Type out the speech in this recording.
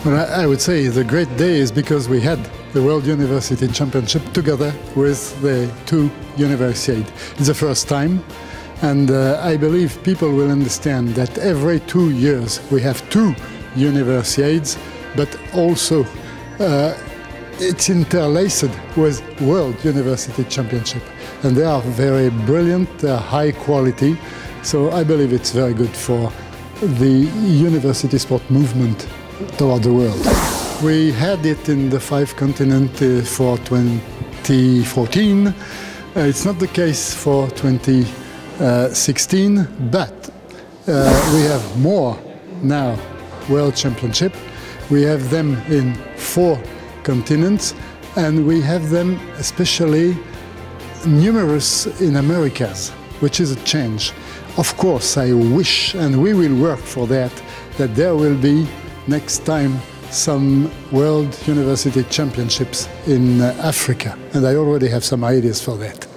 Well, I would say the great day is because we had the World University Championship together with the two Universiades. It's the first time, and I believe people will understand that every 2 years we have two Universiades, but also it's interlaced with World University Championship. And they are very brilliant, they are high quality, so I believe it's very good for the university sport movement toward the world. We had it in the 5 continents for 2014. It's not the case for 2016, but we have more now World Championship. We have them in 4 continents, and we have them especially numerous in Americas, which is a change. Of course, I wish, and we will work for that, that there will be next time some World University Championships in Africa, and I already have some ideas for that.